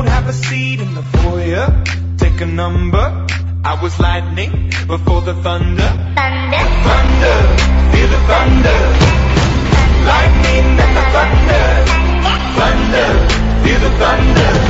don't have a seat in the foyer. Take a number. I was lightning before the thunder. Thunder, Thunder, feel the thunder. Lightning and the thunder. Thunder, feel the thunder.